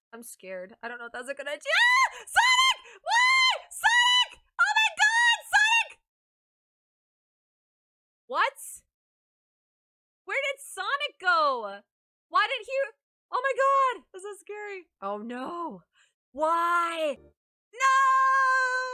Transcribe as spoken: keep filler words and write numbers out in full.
I'm scared. I don't know if that's a good idea. Ah! Sonic! Why? Sonic! Oh my god, Sonic! What? Where did Sonic go? Why did he? Oh my god, this is scary. Oh no. Why? No!